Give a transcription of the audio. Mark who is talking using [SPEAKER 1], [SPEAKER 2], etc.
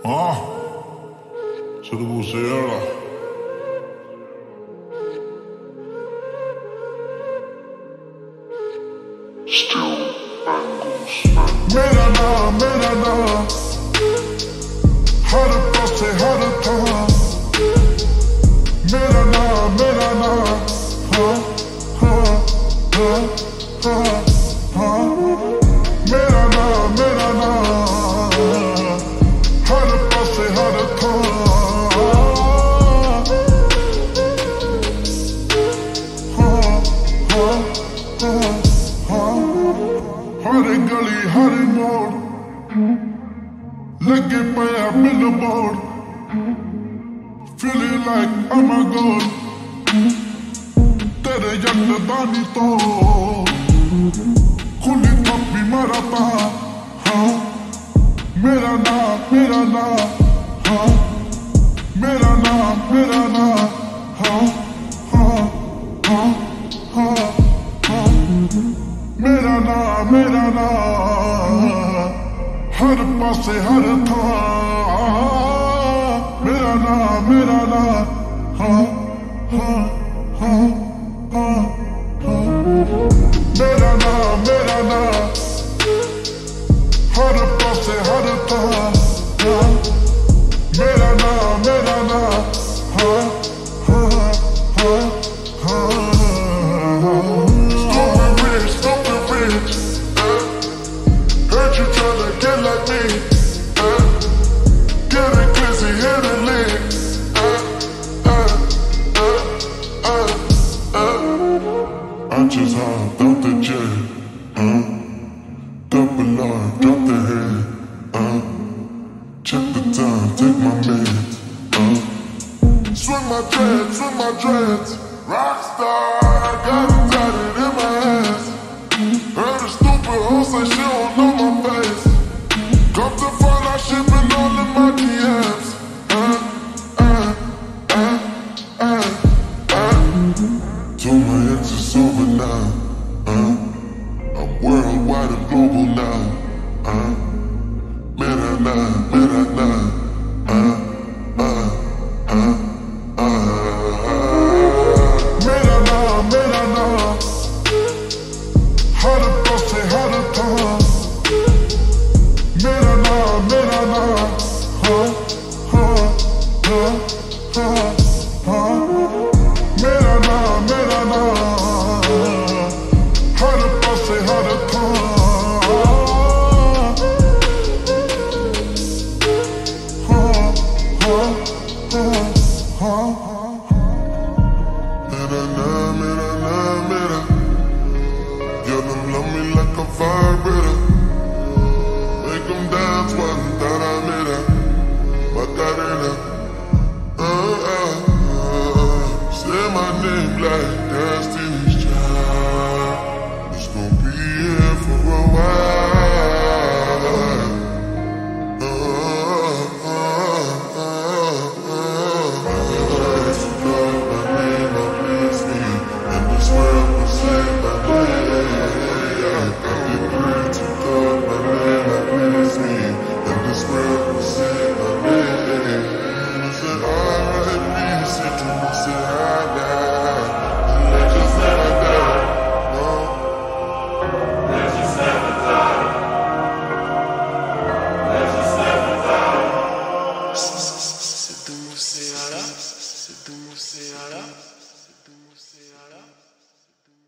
[SPEAKER 1] Ah, c'est le beau là. मेरा नाम हर पासे हर थां मेरा नाम हाँ हाँ हाँ हाँ हाँ मेरा नाम हर पासे हर थां हाँ हाँ हाँ हाँ हर गली हर मोड़ लगे पाया billboard feeling like I'm a god तेरे यकदानी तो खुली थप्पी मरता हाँ मेरा नाम हाँ मेरा नाम हाँ हाँ हाँ हाँ हाँ मेरा नाम हर पासे हर थां मेरा नाम हाँ हाँ हाँ हाँ हाँ मेरा नाम हर पासे हर थां मेरा नाम हाँ हाँ हाँ हाँ stupid rich heard you tryna get like me getting glizzy, hit a lick I just hopped out the jet double R, drop the head check the time, take my meds swing my dreads rockstar, got it tatted in my hands heard a stupid hoe say she don't know my face come to find out she been all in my DMs told my ex it's over now I'm worldwide and global now मेरा नाम मेरा नाम हर पासे हर थां मेरा नाम हाँ हाँ हाँ हाँ हाँ मेरा नाम हर पासे हर थां हाँ हाँ हाँ हाँ मेरा नाम yeah, them love me like a vibrator make them dance one that I made it Macarena say my name like Destiny's Child it's gonna be here for a while C'est de Mousséala.